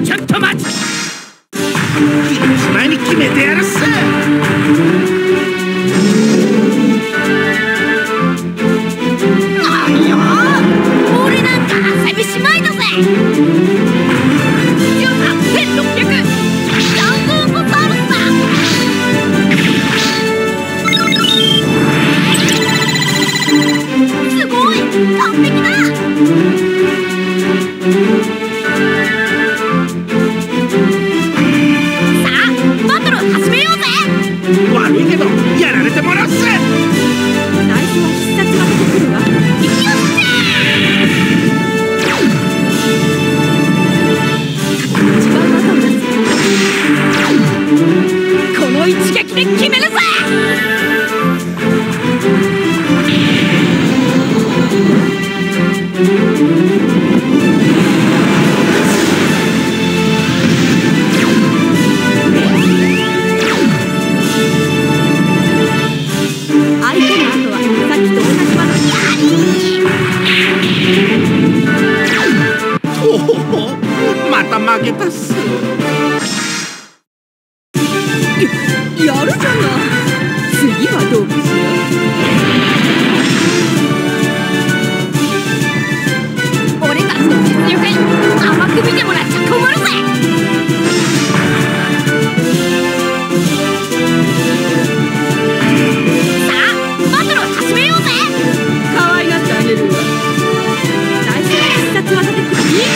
ちょっと待つ。前に決めてやるっす。 何よ、俺なんか遊びしまいだぜ。13,600ジャンプコンパルスだ。すごい完璧だ。さあバトル始めようぜ。 悪いけどやられてもらうっす。 最初は必殺技で来るわ。行きよっしゃー。違う技を出す。この一撃で決めるぜ。 また負けたっす。 やるじゃない。次はどうかしら。俺たちの実力に甘く見てもらっちゃ困るぜ。さあバトルを始めようぜ。可愛がってあげるわ。最初は必殺技で来る。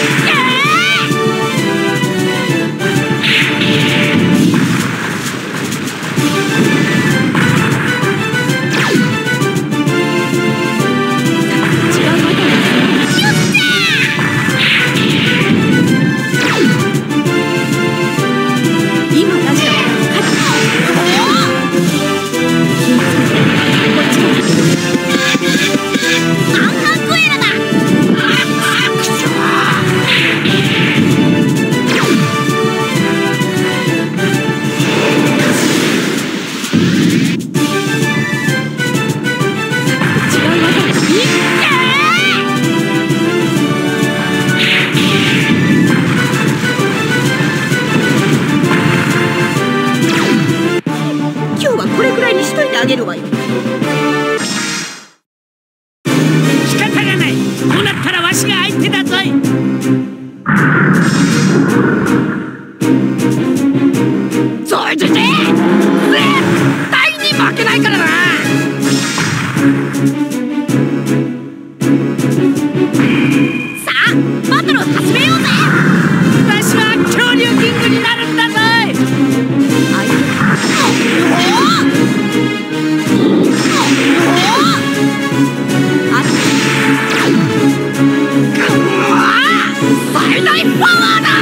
あげるわよ。 仕方がない。こうなったらわしが相手だぞい。そいつで絶対に負けないからな。 さあバトルを始めようぜ。 わしは恐竜キングになるんだぞい。 最大パワーだ。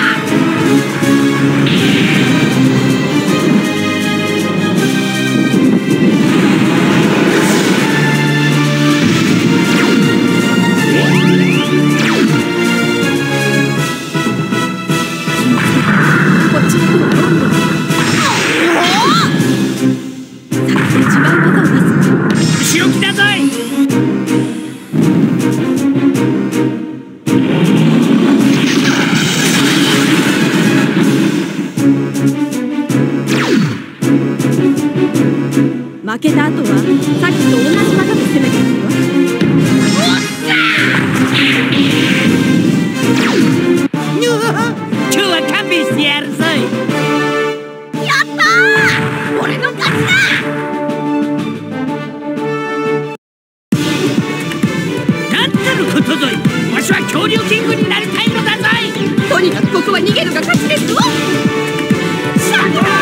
こっちの方はどんどんさっきと違う技を出す。 後ろ来たぞい。 負けた後はさっきと同じ技で攻めていくわ。 今日は勘弁してやるぞい。 やったー、俺の勝ちだ。 なんたることぞい。わしは恐竜キングになりたいのだぞい。 とにかくここは逃げるが勝ちですわ。シャッター。